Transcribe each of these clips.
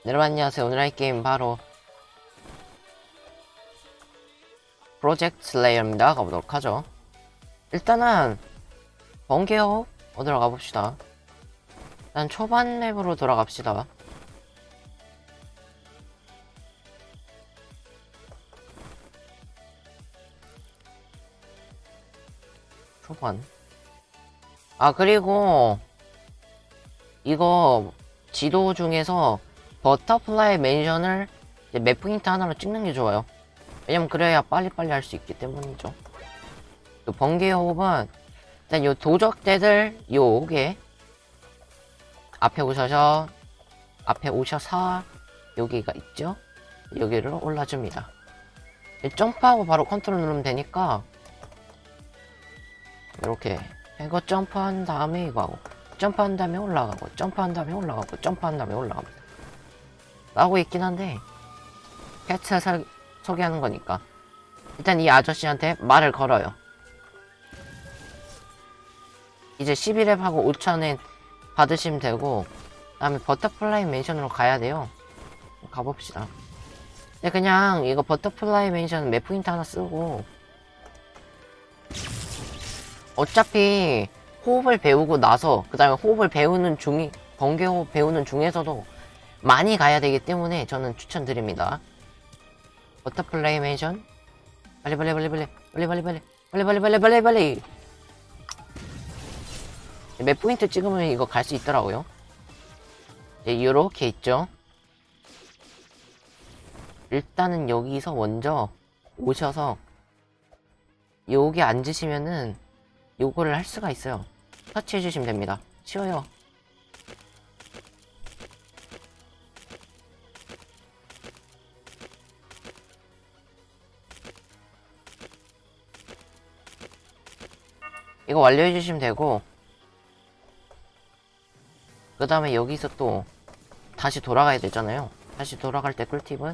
여러분 안녕하세요. 오늘 할 게임 바로 프로젝트 슬레이어입니다. 가보도록 하죠. 일단은 번개호 어디로 가봅시다. 일단 초반 맵으로 돌아갑시다. 초반. 아, 그리고 이거 지도 중에서 버터플라이 맨션을 이제 맵 포인트 하나로 찍는 게 좋아요. 왜냐면 그래야 빨리빨리 할 수 있기 때문이죠. 그 번개호흡은 일단 요 도적대들 요게 앞에 오셔서 여기가 있죠. 여기를 올라줍니다. 점프하고 바로 컨트롤 누르면 되니까 이렇게 이거 점프한 다음에 이거 하고 점프한 다음에 올라가고 점프한 다음에 올라가고 점프한 다음에 올라갑니다. 나오고 있긴 한데 패치 소개하는 거니까 일단 이 아저씨한테 말을 걸어요. 이제 11렙하고 5,000엔 받으시면 되고 그 다음에 버터플라이 맨션으로 가야 돼요. 가봅시다. 근데 그냥 이거 버터플라이 맨션 맵 포인트 하나 쓰고 어차피 호흡을 배우고 나서 그 다음에 호흡을 배우는 번개호흡 배우는 중에서도 많이 가야 되기 때문에 저는 추천드립니다. 버터플라이 맨션 빨리 몇 포인트 찍으면 이거 갈 수 있더라고요. 이렇게 있죠. 일단은 여기서 먼저 오셔서 여기 앉으시면은 요거를 할 수가 있어요. 터치해 주시면 됩니다. 쉬워요. 이거 완료해 주시면 되고 그 다음에 여기서 또 다시 돌아가야 되잖아요. 다시 돌아갈 때 꿀팁은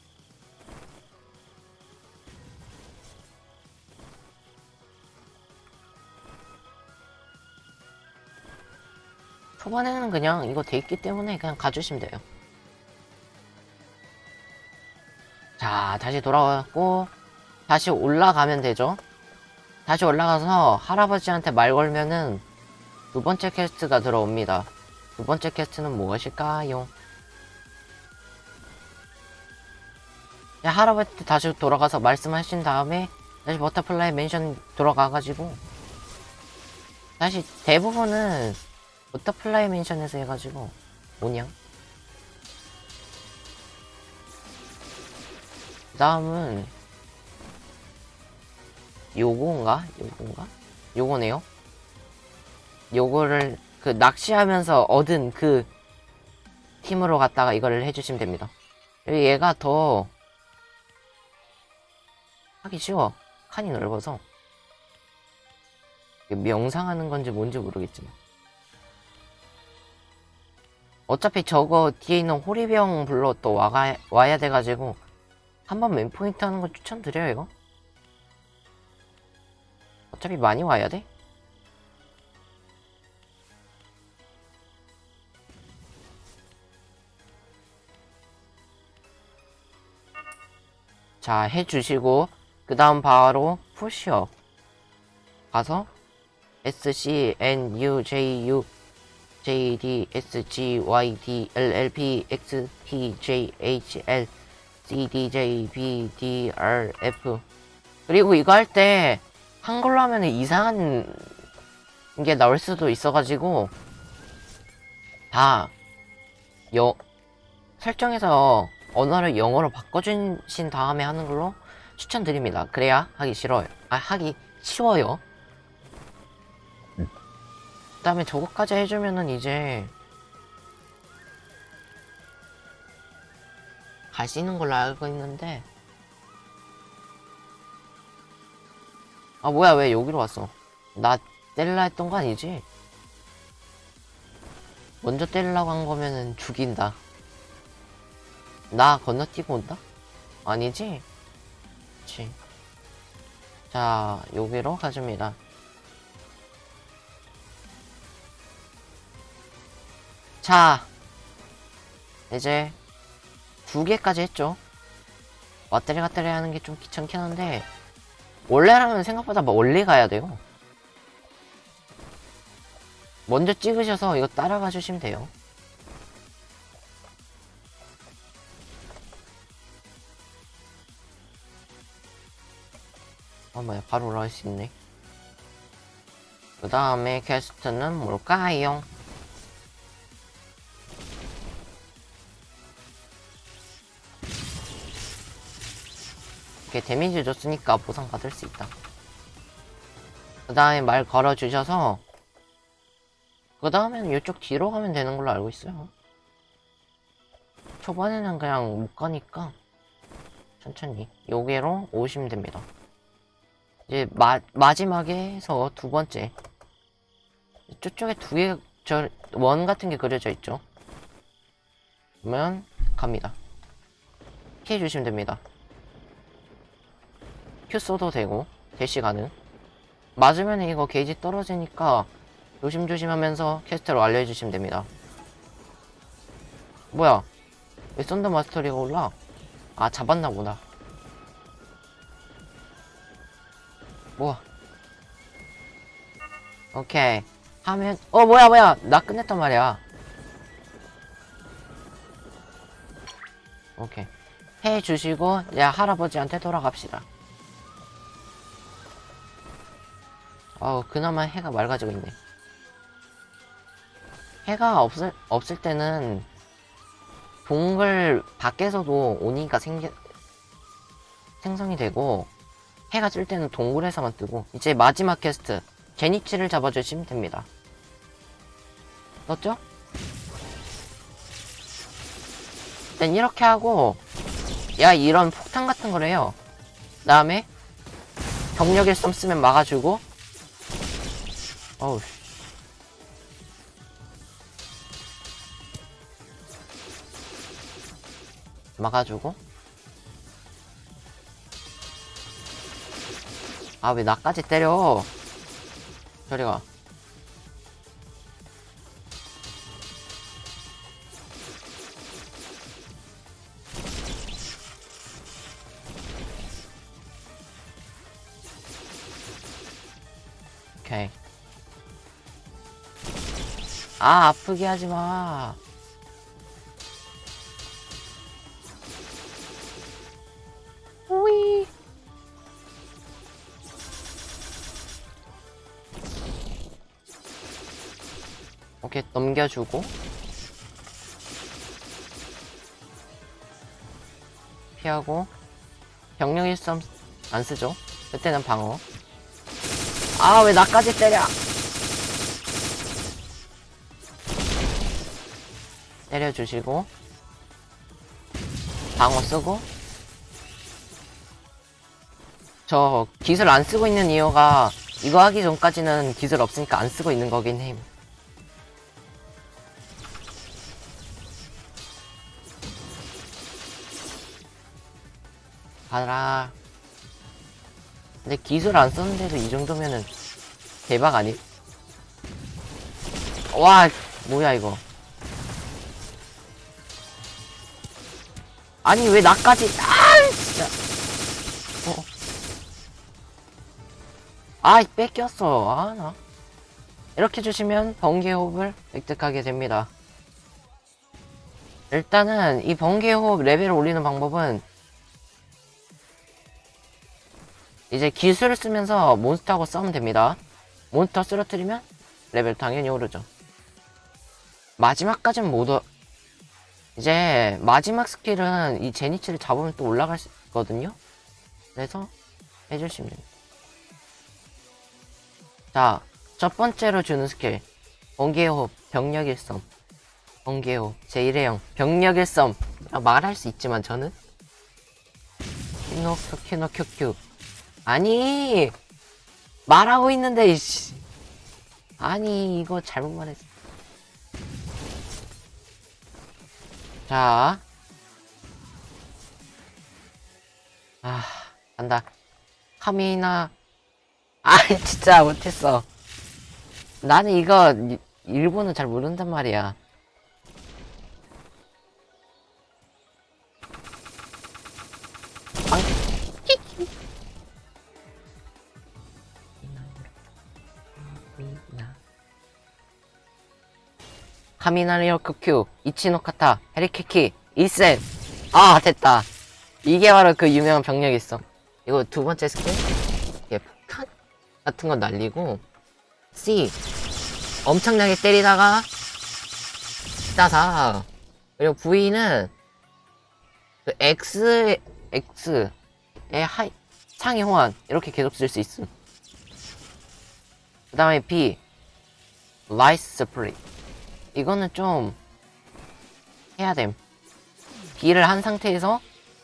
초반에는 그냥 이거 돼 있기 때문에 그냥 가주시면 돼요. 자, 다시 돌아왔고 다시 올라가면 되죠. 다시 올라가서 할아버지한테 말 걸면은 두 번째 퀘스트가 들어옵니다. 두 번째 퀘스트는 무엇일까요? 할아버지 다시 돌아가서 말씀하신 다음에 다시 버터플라이 맨션 돌아가가지고 다시 대부분은 버터플라이 맨션에서 해가지고 뭐냐? 그 다음은 요거네요. 요거를 그 낚시하면서 얻은 그 팀으로 갔다가 이거를 해주시면 됩니다. 얘가 더 하기 쉬워. 칸이 넓어서 명상하는 건지 뭔지 모르겠지만 어차피 저거 뒤에 있는 호리병 불러 또 와야 돼가지고 한번 맨 포인트 하는 거 추천드려요. 이거 어차피 많이 와야 돼. 자, 해주시고 그 다음 바로 푸시업 가서 SCNUJU JDSGYDLLPXTJHLCDJBDRF 그리고 이거 할 때 한글로 하면 이상한 게 나올 수도 있어가지고 다 설정에서 언어를 영어로 바꿔주신 다음에 하는 걸로 추천드립니다. 그래야 하기 쉬워요. 그 다음에 저거까지 해주면은 이제 갈 수 있는 걸로 알고 있는데 아 뭐야 왜 여기로 왔어. 나 때릴라 했던 거 아니지? 먼저 때리려고 한 거면은 죽인다. 나 건너뛰고 온다? 아니지? 그치. 자, 여기로 가줍니다. 자, 이제 2개까지 했죠. 왔다리 갔다리 하는 게 좀 귀찮긴 한데, 원래라면 생각보다 멀리 가야 돼요. 먼저 찍으셔서 이거 따라가 주시면 돼요. 뭐야, 바로 올라갈 수 있네. 그 다음에 퀘스트는 뭘까요? 이렇게 데미지 줬으니까 보상 받을 수 있다. 그 다음에 말 걸어주셔서 그 다음에는 이쪽 뒤로 가면 되는 걸로 알고 있어요. 초반에는 그냥 못 가니까 천천히 여기로 오시면 됩니다. 이제 마지막에서 2번째 저쪽에 2개 원 같은 게 그려져 있죠. 그러면 갑니다. 피해 주시면 됩니다. 큐 써도 되고 대시 가능. 맞으면 이거 게이지 떨어지니까 조심조심 하면서 퀘스트로 알려주시면 됩니다. 뭐야, 왜 썬더 마스터리가 올라? 아, 잡았나 보다. 뭐야. 오케이 하면 뭐야 나 끝냈단 말이야. 오케이 해주시고 이제 할아버지한테 돌아갑시다. 그나마 해가 맑아지고 있네. 해가 없을 때는 동굴 밖에서도 오니까 생성이 되고, 해가 뜰 때는 동굴에서만 뜨고. 이제 마지막 퀘스트 제니치를 잡아주시면 됩니다. 떴죠? 일단 이렇게 하고, 야, 이런 폭탄 같은 걸 해요. 그 다음에 경력 일섬 쓰면 막아주고. 어우, 막아주고. 아, 왜 나까지 때려? 저리가. 오케이. 아, 아프게 하지마. 오이. 오케이, 넘겨주고. 피하고. 병력 일섬 안 쓰죠? 그때는 방어. 아, 왜 나까지 때려? 때려주시고. 방어 쓰고. 저 기술 안 쓰고 있는 이유가 이거 하기 전까지는 기술 없으니까 안 쓰고 있는 거긴 해. 가라. 근데 기술 안 썼는데도 이 정도면은 대박 아니? 와, 뭐야 이거. 아니 왜 나까지. 아, 진짜. 아, 뺏겼어. 아, 나. 이렇게 주시면 번개 호흡을 획득하게 됩니다. 일단은 이 번개 호흡 레벨을 올리는 방법은 이제 기술을 쓰면서 몬스터하고 싸우면 됩니다. 몬스터 쓰러뜨리면 레벨 당연히 오르죠. 마지막까지는 이제 마지막 스킬은 이 제니치를 잡으면 또 올라갈 수 있거든요. 그래서 해주시면 됩니다. 자, 첫 번째로 주는 스킬 번개호흡 병력일섬. 번개호흡 제1회형 병력일섬. 말할 수 있지만 저는 키노큐큐. 아니, 말하고 있는데 이씨. 아니, 이거 잘못 말했어. 자, 간다. 카미나. 진짜 못했어. 나는 이거 일본은 잘 모른단 말이야. 카미나리오 쿠큐, 이치노카타, 헤리케키, 이센. 아, 됐다. 이게 바로 그 유명한 병력이 있어. 이거 두 번째 스킬? 이게 폭탄 같은 건 날리고, C. 엄청나게 때리다가, 따사. 그리고 V는, 그 X의 창의 호환. 이렇게 계속 쓸 수 있음. 그 다음에 B. 라이스 스프릿. 이거는 좀, 해야 됨. B를 한 상태에서,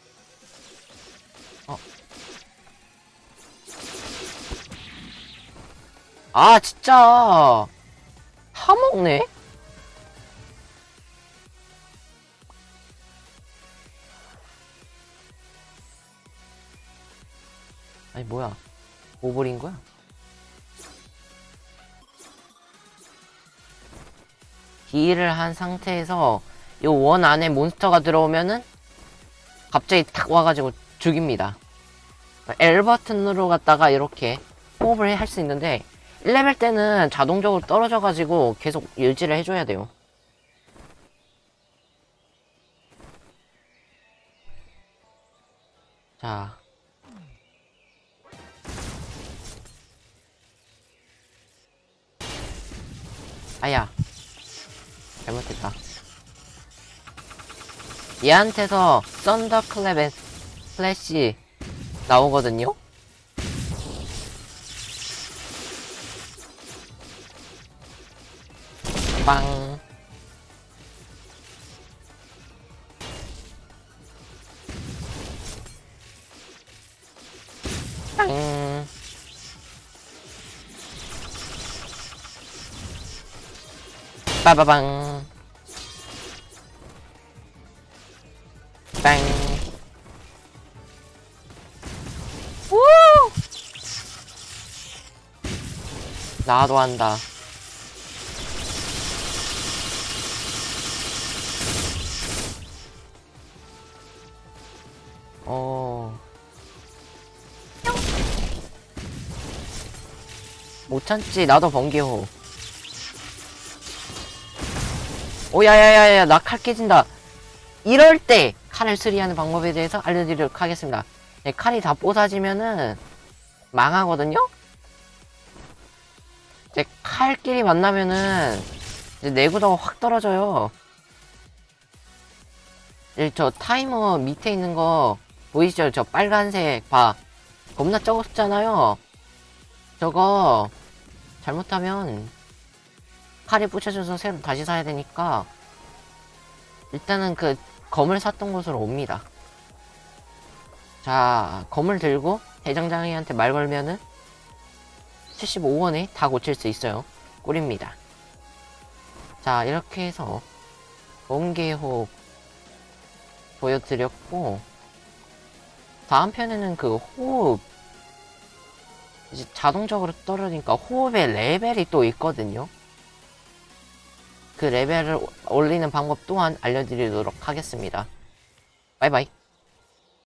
아, 진짜. 타먹네? 아니, 뭐야. 뭐 버린 거야? 딜을 한 상태에서 이 원 안에 몬스터가 들어오면은 갑자기 탁 와가지고 죽입니다. L 버튼으로 갔다가 이렇게 호흡을 할 수 있는데 1레벨 때는 자동적으로 떨어져가지고 계속 유지를 해줘야 돼요. 자. 아야. 잘못했다. 얘한테서 썬더클랩의 플래시 나오거든요? 빵. 빵. 빠바방. 빵. 우! 나도 한다. 못 참지. 나도 번개호. 오, 야야야야, 나 칼 깨진다. 이럴 때 칼을 수리하는 방법에 대해서 알려드리도록 하겠습니다. 네, 칼이 다 뽀사지면은 망하거든요? 이제 칼끼리 만나면은 이제 내구도가 확 떨어져요. 저 타이머 밑에 있는 거 보이시죠? 저 빨간색 바 겁나 적었잖아요. 저거 잘못하면 칼이 부셔져서 새로 다시 사야 되니까 일단은 그 검을 샀던 곳으로 옵니다. 자, 검을 들고 대장장이한테 말 걸면은 75원에 다 고칠 수 있어요. 꿀입니다. 자, 이렇게 해서 번개호흡 보여드렸고, 다음 편에는 그 호흡 이제 자동적으로 떨어지니까 호흡의 레벨이 또 있거든요. 그 레벨을 올리는 방법 또한 알려드리도록 하겠습니다. 바이바이.